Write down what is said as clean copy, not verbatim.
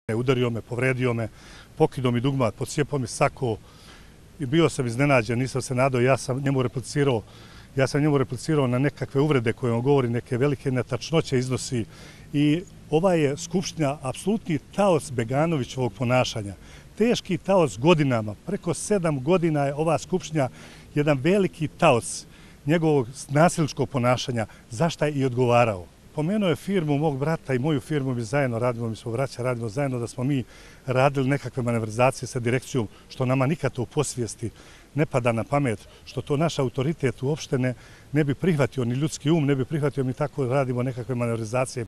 Udario me, povredio me, pokidao mi dugmat, pocijepao mi sako i bio sam iznenađen, nisam se nadao, ja sam njemu replicirao na nekakve uvrede koje on govori, neke velike netačnoće iznosi i ova je Skupština apsolutni taoc Beganovićevog ponašanja. Teški taoc godinama, preko 7 godina je ova Skupština jedan veliki taoc njegovog nasilničkog ponašanja, zašta je i odgovarao. Pomenuo je firmu mog brata i moju firmu, mi zajedno radimo, mi smo braća, radimo zajedno, da smo mi radili nekakve manevrizacije sa direkcijom, što nama nikad to u posvijesti ne pada na pamet, što to naš autoritet uopšte ne bi prihvatio, ni ljudski um ne bi prihvatio, mi tako radimo nekakve manevrizacije.